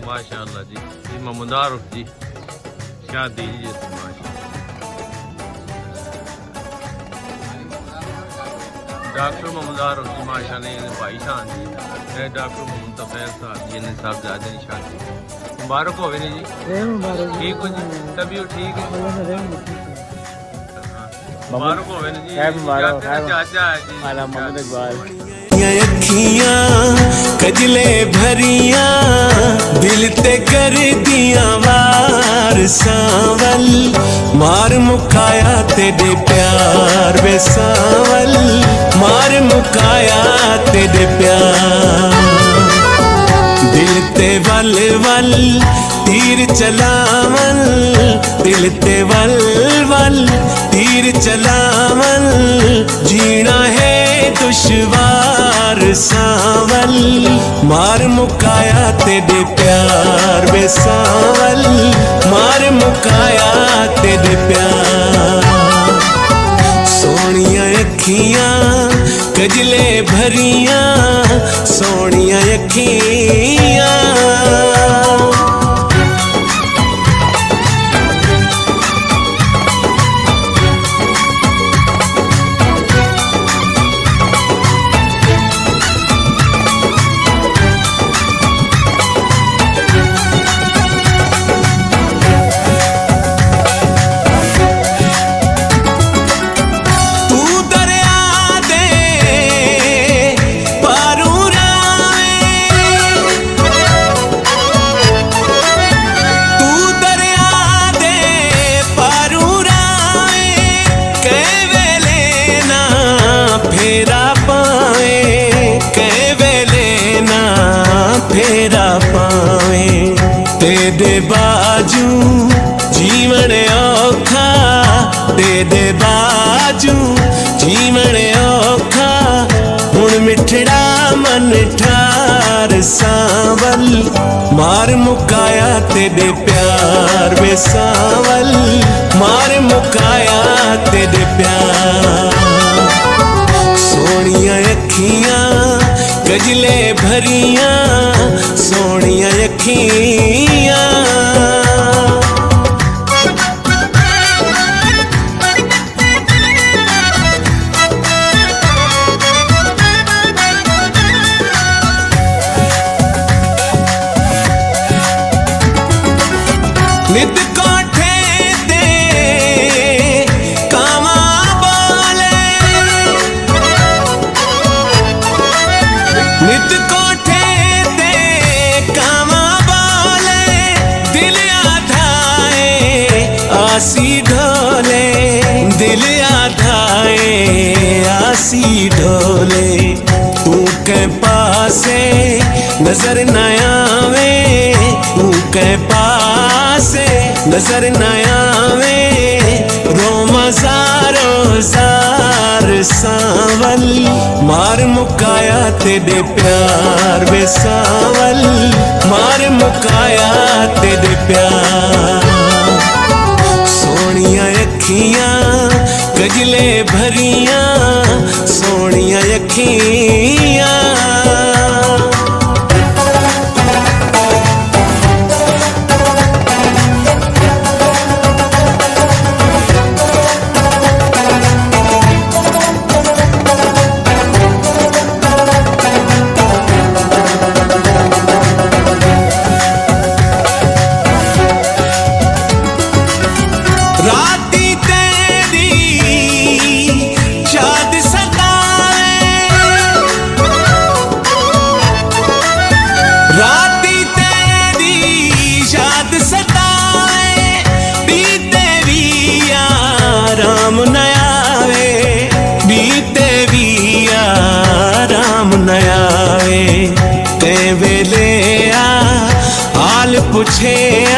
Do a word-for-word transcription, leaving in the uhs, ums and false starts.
माशाअल्लाह जी, जी मुबारक जी, शादी जी डॉक्टर मुबारक जी माशाअल्लाह भाई शान जी, डॉक्टर मोहम्मद तफैल साहब जी ने साहब ज़्यादा नहीं शादी मुबारक हो जी, ठीक हो जी, तबीयत ठीक है, मुबारक हो जी, चाचा जी मोहम्मद इकबाल। अखियां कजले भरियां दिल ते कर दिया वार सावल, मार मुकाया तेरे प्यार वे सावल, मार मुकाया तेरे प्यार। दिल ते वल वल तीर चलावन, दिल ते वल वल तीर चलावन, जीना है दुश्वार सावल, मार मुकाया तेरे प्यार वे सावल, मार मुकाया तेरे प्यार। सोनिया अखियां कजले भरियां, सोनिया अखियां तेरे बाजू जीवन औखा, तेरे बाजू जीवन औखा, हुण मिठड़ा मन ठार सावल, मार मुकाया तेरे प्यार वे सावल, मार मुकाया तेरे प्यार। सोनिया अखियां गजले भरियां, सोनिया अखियां नित कोठे ते कामा बोले, नित कोठे ते कामा बोले, दिल आधाए आसी ढोले, दिल आधाए आसी ढोले। तू के पासे नजर न आवे, तू के पासे नजर न आवे, रोमा ज़ारो ज़ार सावल, मार मुकाया तेरे प्यार वे सावल, मार मुकाया तेरे प्यार। सोनिया अखियां गजले भरियां, सोनिया अखियां राती तेरी याद सताए, राती तेरी याद सताए, बीते भी आराम न आवे, बीते भी आराम न आवे। कै वेले आ हाल पुछे